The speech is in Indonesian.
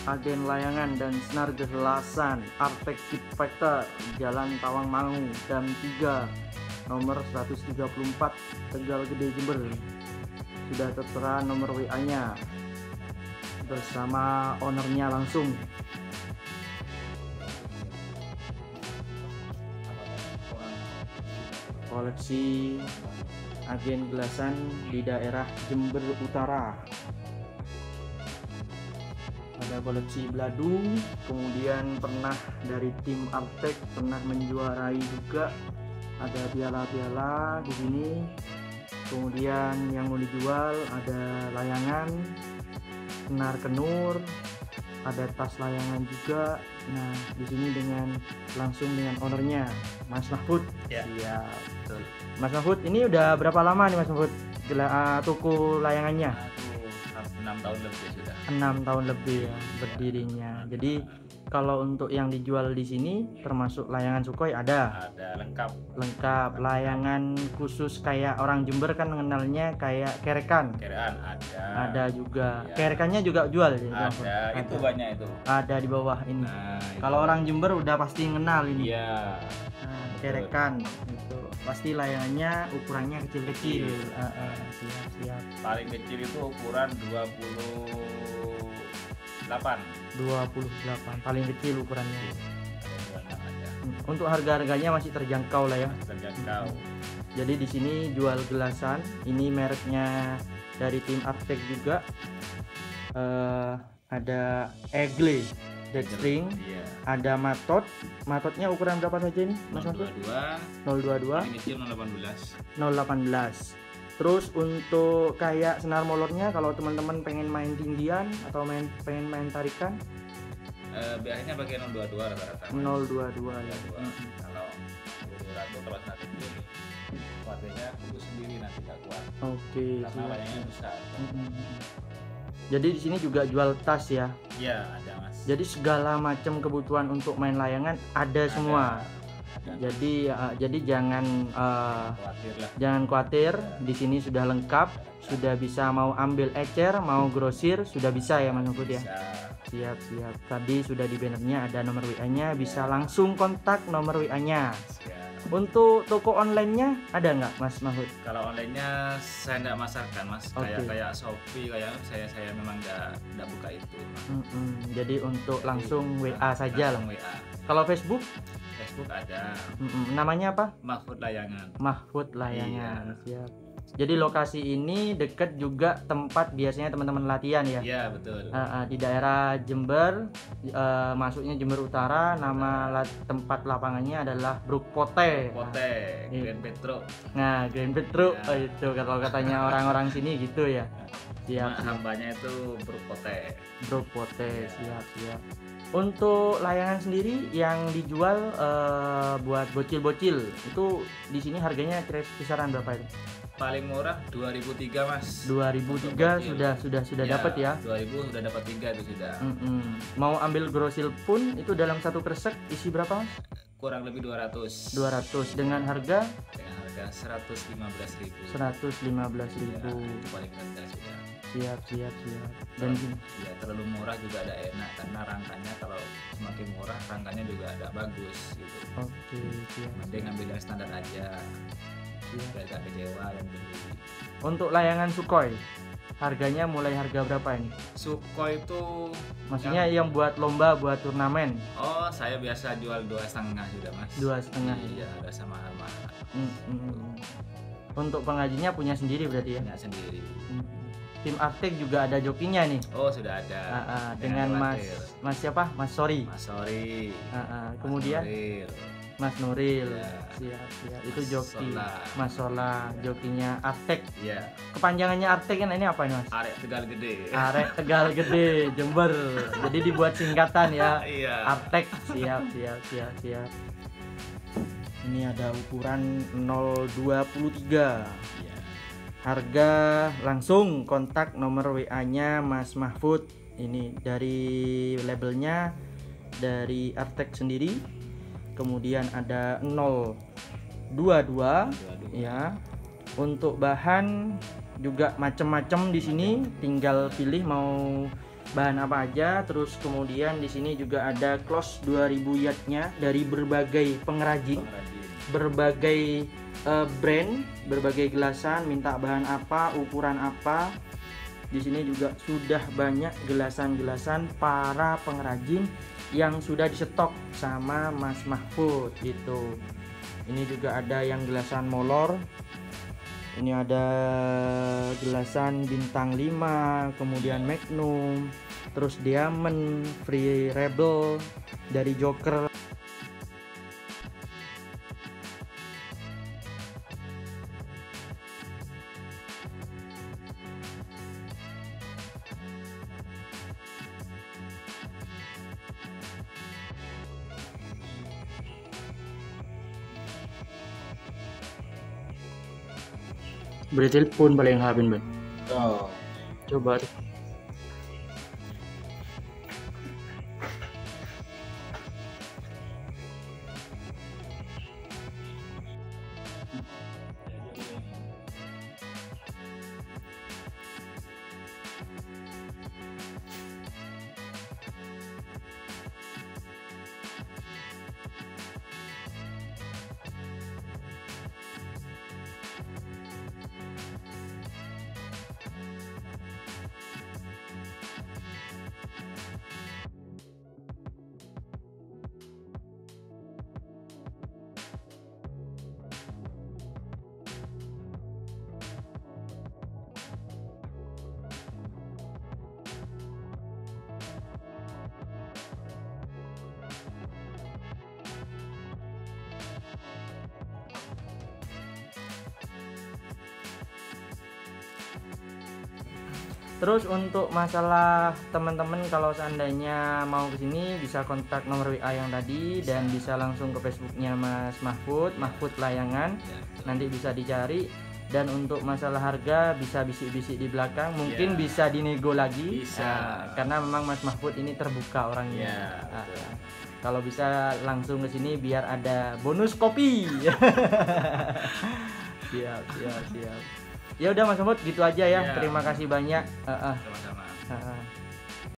agen layangan dan senar gelasan Artek Kit Factor, Jalan Tawangmangu, Dam 3, nomor 134, Tegal Gede, Jember. Sudah tertera nomor WA-nya bersama ownernya langsung. Koleksi agen gelasan di daerah Jember Utara. Ada koleksi Bladung, kemudian pernah dari tim Artek pernah menjuarai juga. Ada piala-piala di sini. Kemudian yang mau dijual ada layangan, senar kenur, ada tas layangan juga. Nah, di sini langsung dengan ownernya, Mas Mahfud. Ya. Iya. Betul. Mas Mahfud, ini udah berapa lama nih Mas Mahfud toko layangannya? Aku 6 tahun lebih sudah. 6 tahun lebih ya berdirinya. Jadi kalau untuk yang dijual di sini termasuk layangan Sukhoi ada lengkap, layangan khusus kayak orang Jember kan mengenalnya kayak kerekan ada juga ya. Kerekannya juga jual ya, ada. Itu banyak itu ada di bawah ini. Kalau orang Jember udah pasti mengenal ini ya. Kerekan itu pasti layangannya ukurannya kecil-kecil. Siap. Paling kecil itu ukuran 28 paling kecil ukurannya. Untuk harga-harganya masih terjangkau lah ya. Terjangkau. Jadi di sini jual gelasan, ini mereknya dari tim Artek juga. Ada Eagle dead string, iya. Ada matotnya ukuran berapa saja ini Mas Mahfud? 022, paling kecil 018. Terus untuk kayak senar molornya kalau teman-teman pengen main tinggian atau pengen main tarikan, biasanya pakai 022 rata-rata. 022 ya. Kalau senar kecil kuatnya kudu sendiri nanti gak kuat. Oke. Karena layangnya besar. Jadi di sini juga jual tas ya? Iya, ada Mas. Jadi segala macam kebutuhan untuk main layangan ada semua. Jadi jangan khawatir. Di sini sudah lengkap, sudah bisa mau ambil ecer, mau grosir, sudah bisa ya Mas Mahfud ya. Siap. Tadi sudah di bannernya ada nomor WA-nya, bisa langsung kontak nomor WA-nya. Untuk toko online-nya ada nggak Mas Mahfud? Kalau online-nya saya nggak masarkan Mas. Kayak Shopee, kayak saya memang nggak buka itu. Jadi untuk langsung WA saja lah. WA. Kalau Facebook ada. Namanya apa? Mahfud Layangan. Siap. Jadi lokasi ini dekat juga tempat biasanya teman-teman latihan ya? Iya, betul. Di daerah Jember, masuknya Jember Utara. Nama tempat lapangannya adalah Brookpote. Grand Petro. Nah, Grand Petro itu kalau katanya orang-orang sini gitu ya. Siap. Hambanya itu Brookpote. Siap. Untuk layangan sendiri yang dijual buat bocil-bocil itu di sini harganya kisaran berapa itu? Paling murah 2003 Mas. 2003 sudah ya, dapat ya. 2000 sudah dapat 3 itu sudah. Mau ambil grosil pun itu dalam satu kresek isi berapa Mas? Kurang lebih 200 dengan harga 115.000. 115.000. Ya, itu paling rendah sudah. Siap. Dan ya terlalu murah juga ada enak karena rangkanya kalau semakin murah rangkanya juga ada bagus gitu. Oke, siap. Mending ambil yang standar aja. Biar gak kecewa yang beli. Untuk layangan Sukhoi harganya mulai harga berapa ini? Sukhoi itu maksudnya yang buat lomba, buat turnamen. Oh, saya biasa jual 2,5 juga Mas. 2,5. Iya, udah sama harga. Untuk pengajinya punya sendiri berarti ya? Punya sendiri. Tim Artek juga ada jokinya nih. Oh, sudah ada. Dengan Mas siapa? Mas Sori. Kemudian Mas Nuril. Siap. Itu joki Mas Sola, jokinya Artek. Iya. Kepanjangannya Artek kan ini apa ini Mas? Arek Tegal Gede. Arek Tegal Gede, Jember. Jadi dibuat singkatan ya. Iya. Artek. Siap. Ini ada ukuran 023. Iya. Harga langsung kontak nomor WA-nya Mas Mahfud. Ini dari labelnya dari Artek sendiri. Kemudian ada 022 ya. Untuk bahan juga macam-macam di sini, tinggal pilih mau bahan apa aja. Terus kemudian di sini juga ada close 2000 yardnya dari berbagai pengrajin, berbagai brand, berbagai gelasan, minta bahan apa, ukuran apa. Di sini juga sudah banyak gelasan-gelasan para pengrajin yang sudah disetok sama Mas Mahfud gitu. Ini juga ada yang gelasan molor. Ini ada gelasan bintang 5, kemudian Magnum, terus Diamond, Free Rebel dari Joker. Beri telepon paling habin Ben. Oh. Coba. Terus untuk masalah teman-teman kalau seandainya mau ke sini bisa kontak nomor WA yang tadi dan bisa langsung ke Facebooknya Mas Mahfud, Mahfud Layangan, nanti bisa dicari. Dan untuk masalah harga bisa bisik-bisik di belakang, mungkin bisa dinego lagi, karena memang Mas Mahfud ini terbuka orangnya. Kalau bisa langsung ke sini biar ada bonus kopi. Siap. Ya udah Mas Mahfud gitu aja ya. Terima kasih banyak. Sama-sama.